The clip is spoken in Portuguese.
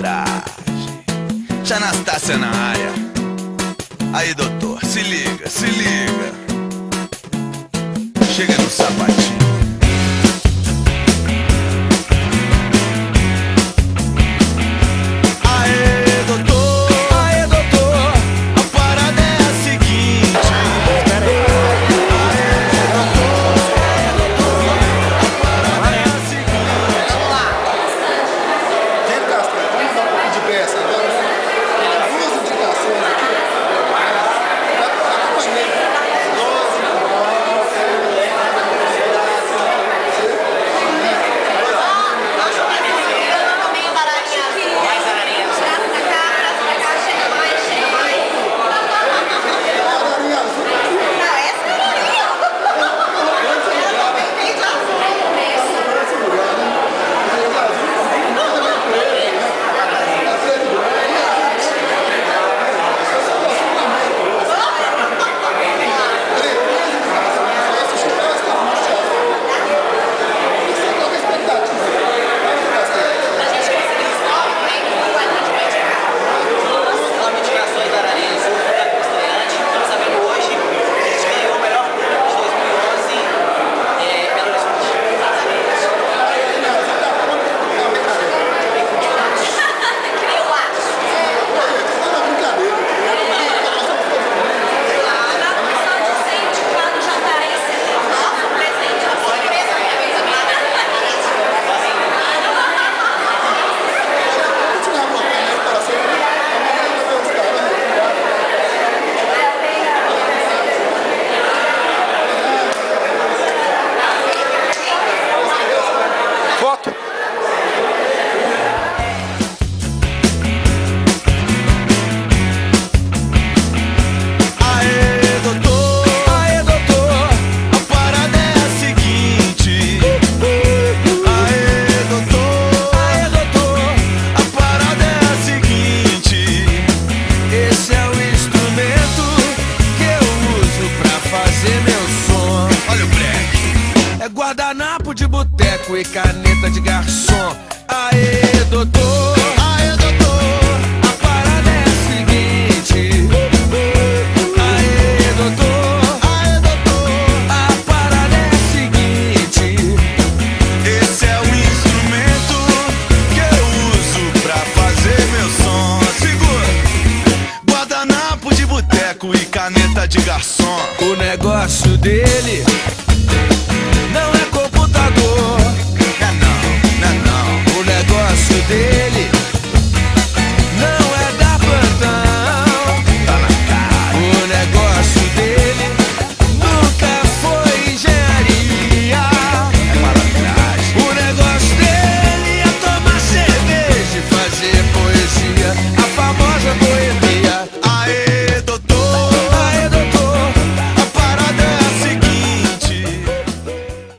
malandragem. Tia Anastácia na área. Aí, doutor, se liga, se liga. Chega no sapatinho. Aê, doutor, a parada é a seguinte. Aê, doutor, a parada é a seguinte. Vamos lá. Gente, Castro, vamos dar um pouco de peça agora. Duas indicações aqui. Guardanapo de boteco e caneta.